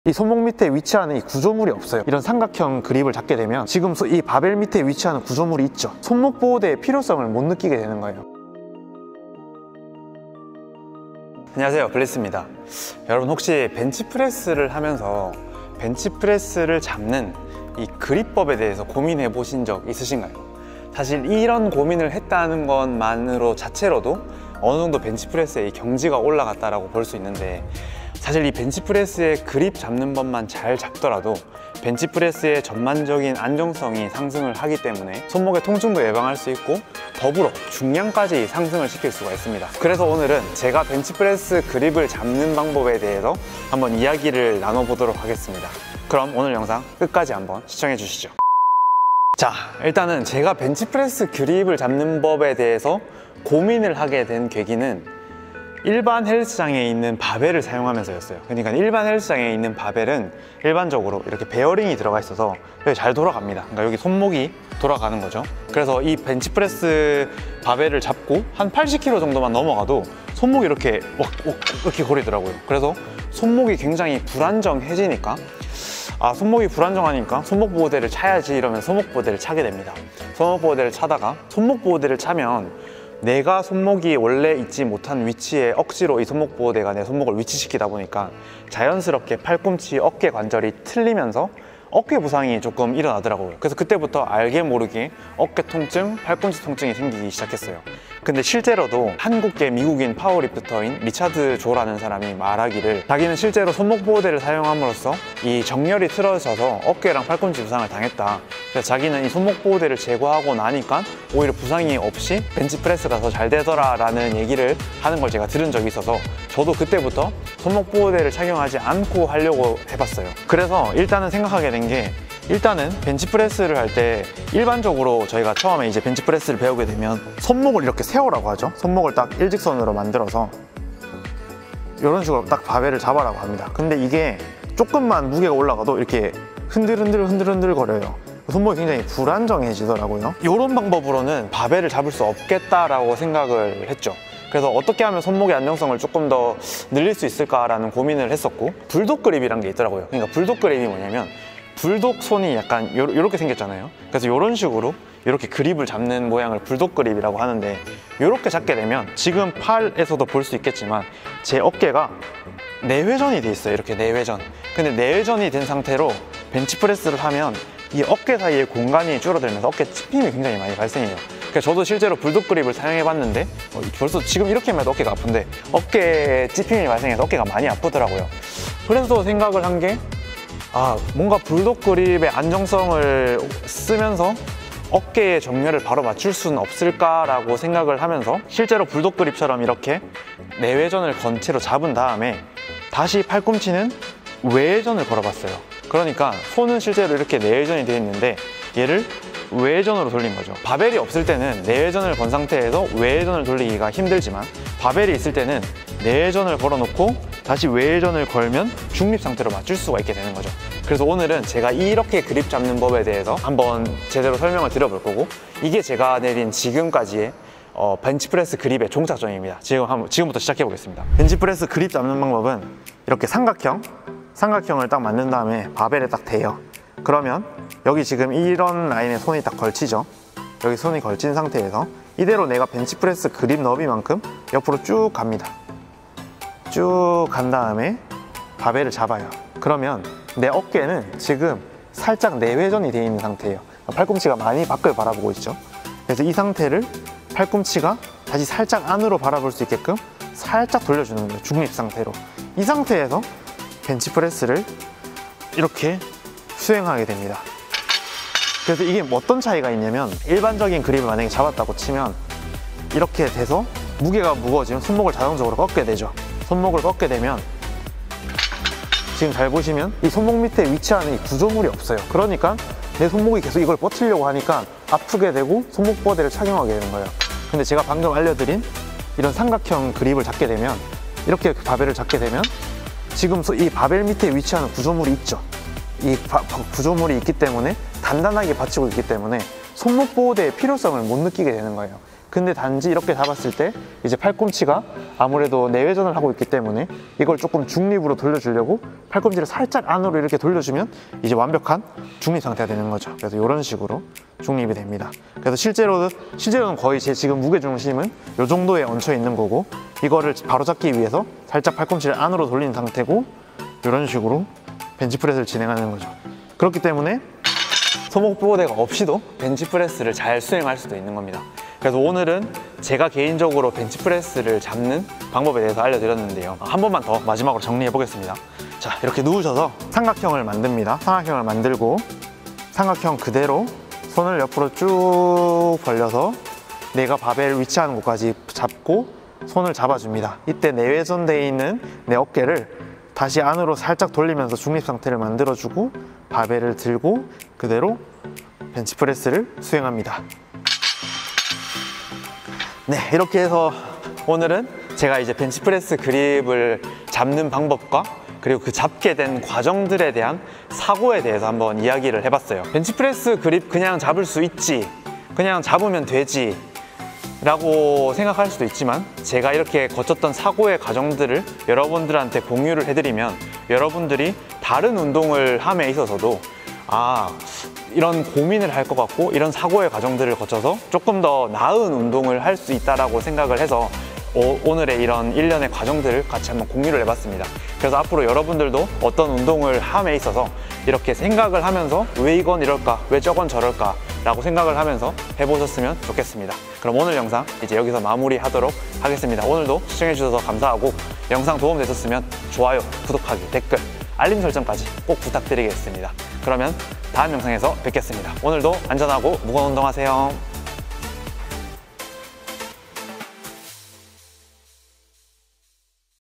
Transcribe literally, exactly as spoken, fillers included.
이 손목 밑에 위치하는 이 구조물이 없어요. 이런 삼각형 그립을 잡게 되면 지금 이 바벨 밑에 위치하는 구조물이 있죠. 손목 보호대의 필요성을 못 느끼게 되는 거예요. 안녕하세요, 블리스입니다. 여러분 혹시 벤치프레스를 하면서 벤치프레스를 잡는 이 그립법에 대해서 고민해 보신 적 있으신가요? 사실 이런 고민을 했다는 것만으로 자체로도 어느 정도 벤치프레스의 경지가 올라갔다라고 볼 수 있는데, 사실 이 벤치프레스의 그립 잡는 법만 잘 잡더라도 벤치프레스의 전반적인 안정성이 상승을 하기 때문에 손목의 통증도 예방할 수 있고 더불어 중량까지 상승을 시킬 수가 있습니다. 그래서 오늘은 제가 벤치프레스 그립을 잡는 방법에 대해서 한번 이야기를 나눠보도록 하겠습니다. 그럼 오늘 영상 끝까지 한번 시청해 주시죠. 자, 일단은 제가 벤치프레스 그립을 잡는 법에 대해서 고민을 하게 된 계기는 일반 헬스장에 있는 바벨을 사용하면서였어요. 그러니까 일반 헬스장에 있는 바벨은 일반적으로 이렇게 베어링이 들어가 있어서 여기 잘 돌아갑니다. 그러니까 여기 손목이 돌아가는 거죠. 그래서 이 벤치프레스 바벨을 잡고 한 팔십 킬로그램 정도만 넘어가도 손목이 이렇게 이렇게 거리더라고요. 그래서 손목이 굉장히 불안정해지니까 아, 손목이 불안정하니까 손목 보호대를 차야지 이러면 손목 보호대를 차게 됩니다. 손목 보호대를 차다가 손목 보호대를 차면 내가 손목이 원래 있지 못한 위치에 억지로 이 손목 보호대가 내 손목을 위치시키다 보니까 자연스럽게 팔꿈치, 어깨 관절이 틀리면서 어깨 부상이 조금 일어나더라고요. 그래서 그때부터 알게 모르게 어깨 통증, 팔꿈치 통증이 생기기 시작했어요. 근데 실제로도 한국계 미국인 파워리프터인 리차드 조라는 사람이 말하기를 자기는 실제로 손목 보호대를 사용함으로써 이 정렬이 틀어져서 어깨랑 팔꿈치 부상을 당했다. 그래서 자기는 이 손목 보호대를 제거하고 나니까 오히려 부상이 없이 벤치프레스가 더 잘 되더라 라는 얘기를 하는 걸 제가 들은 적이 있어서 저도 그때부터 손목 보호대를 착용하지 않고 하려고 해봤어요. 그래서 일단은 생각하게 된 게, 일단은 벤치프레스를 할 때 일반적으로 저희가 처음에 이제 벤치프레스를 배우게 되면 손목을 이렇게 세우라고 하죠. 손목을 딱 일직선으로 만들어서 이런 식으로 딱 바벨을 잡아라고 합니다. 근데 이게 조금만 무게가 올라가도 이렇게 흔들흔들 흔들흔들 거려요. 손목이 굉장히 불안정해지더라고요. 이런 방법으로는 바벨을 잡을 수 없겠다라고 생각을 했죠. 그래서 어떻게 하면 손목의 안정성을 조금 더 늘릴 수 있을까라는 고민을 했었고, 불독 그립이란 게 있더라고요. 그러니까 불독 그립이 뭐냐면 불독 손이 약간 이렇게 생겼잖아요. 그래서 이런 식으로 이렇게 그립을 잡는 모양을 불독 그립이라고 하는데, 이렇게 잡게 되면 지금 팔에서도 볼 수 있겠지만 제 어깨가 내회전이 돼 있어요. 이렇게 내회전. 근데 내회전이 된 상태로 벤치프레스를 하면 이 어깨 사이의 공간이 줄어들면서 어깨 찝힘이 굉장히 많이 발생해요. 그래서 저도 실제로 불독 그립을 사용해 봤는데 어, 벌써 지금 이렇게만 해도 어깨가 아픈데 어깨에 찝힘이 발생해서 어깨가 많이 아프더라고요. 그래서 생각을 한 게, 아, 뭔가 불독 그립의 안정성을 쓰면서 어깨의 정렬을 바로 맞출 수는 없을까라고 생각을 하면서 실제로 불독 그립처럼 이렇게 내회전을 건 채로 잡은 다음에 다시 팔꿈치는 외회전을 걸어봤어요. 그러니까 손은 실제로 이렇게 내회전이 되어 있는데 얘를 외회전으로 돌린 거죠. 바벨이 없을 때는 내회전을 건 상태에서 외회전을 돌리기가 힘들지만 바벨이 있을 때는 내회전을 걸어놓고 다시 외회전을 걸면 중립 상태로 맞출 수가 있게 되는 거죠. 그래서 오늘은 제가 이렇게 그립 잡는 법에 대해서 한번 제대로 설명을 드려볼 거고, 이게 제가 내린 지금까지의 어, 벤치프레스 그립의 종착점입니다. 지금 한번, 지금부터 시작해 보겠습니다. 벤치프레스 그립 잡는 방법은 이렇게 삼각형 삼각형을 딱 만든 다음에 바벨에 딱 대요. 그러면 여기 지금 이런 라인에 손이 딱 걸치죠. 여기 손이 걸친 상태에서 이대로 내가 벤치프레스 그립 너비만큼 옆으로 쭉 갑니다. 쭉 간 다음에 바벨을 잡아요. 그러면 내 어깨는 지금 살짝 내회전이 되어 있는 상태예요. 팔꿈치가 많이 밖을 바라보고 있죠. 그래서 이 상태를 팔꿈치가 다시 살짝 안으로 바라볼 수 있게끔 살짝 돌려주는 거예요. 중립 상태로. 이 상태에서 벤치프레스를 이렇게 수행하게 됩니다. 그래서 이게 어떤 차이가 있냐면, 일반적인 그립을 만약에 잡았다고 치면 이렇게 돼서 무게가 무거워지면 손목을 자동적으로 꺾게 되죠. 손목을 꺾게 되면 지금 잘 보시면 이 손목 밑에 위치하는 이 구조물이 없어요. 그러니까 내 손목이 계속 이걸 버티려고 하니까 아프게 되고 손목 보호대를 착용하게 되는 거예요. 근데 제가 방금 알려드린 이런 삼각형 그립을 잡게 되면, 이렇게 바벨을 잡게 되면 지금 이 바벨 밑에 위치하는 구조물이 있죠. 이 바, 구조물이 있기 때문에 단단하게 받치고 있기 때문에 손목 보호대의 필요성을 못 느끼게 되는 거예요. 근데 단지 이렇게 잡았을 때 이제 팔꿈치가 아무래도 내외전을 하고 있기 때문에 이걸 조금 중립으로 돌려주려고 팔꿈치를 살짝 안으로 이렇게 돌려주면 이제 완벽한 중립 상태가 되는 거죠. 그래서 이런 식으로 중립이 됩니다. 그래서 실제로는, 실제로는 거의 제 지금 무게중심은 이 정도에 얹혀 있는 거고, 이거를 바로잡기 위해서 살짝 팔꿈치를 안으로 돌린 상태고 이런 식으로 벤치프레스를 진행하는 거죠. 그렇기 때문에 소목 보호대가 없이도 벤치프레스를 잘 수행할 수도 있는 겁니다. 그래서 오늘은 제가 개인적으로 벤치프레스를 잡는 방법에 대해서 알려드렸는데요. 한 번만 더 마지막으로 정리해 보겠습니다. 자, 이렇게 누우셔서 삼각형을 만듭니다. 삼각형을 만들고 삼각형 그대로 손을 옆으로 쭉 벌려서 내가 바벨 위치하는 곳까지 잡고 손을 잡아줍니다. 이때 내외전되어 있는 내 어깨를 다시 안으로 살짝 돌리면서 중립 상태를 만들어주고 바벨을 들고 그대로 벤치프레스를 수행합니다. 네, 이렇게 해서 오늘은 제가 이제 벤치프레스 그립을 잡는 방법과 그리고 그 잡게 된 과정들에 대한 사고에 대해서 한번 이야기를 해봤어요. 벤치프레스 그립 그냥 잡을 수 있지, 그냥 잡으면 되지 라고 생각할 수도 있지만, 제가 이렇게 거쳤던 사고의 과정들을 여러분들한테 공유를 해드리면 여러분들이 다른 운동을 함에 있어서도 아, 이런 고민을 할 것 같고 이런 사고의 과정들을 거쳐서 조금 더 나은 운동을 할 수 있다라고 생각을 해서 오, 오늘의 이런 일련의 과정들을 같이 한번 공유를 해봤습니다. 그래서 앞으로 여러분들도 어떤 운동을 함에 있어서 이렇게 생각을 하면서 왜 이건 이럴까, 왜 저건 저럴까 라고 생각을 하면서 해보셨으면 좋겠습니다. 그럼 오늘 영상 이제 여기서 마무리하도록 하겠습니다. 오늘도 시청해주셔서 감사하고 영상 도움되셨으면 좋아요, 구독하기, 댓글, 알림 설정까지 꼭 부탁드리겠습니다. 그러면 다음 영상에서 뵙겠습니다. 오늘도 안전하고 무거운 운동하세요.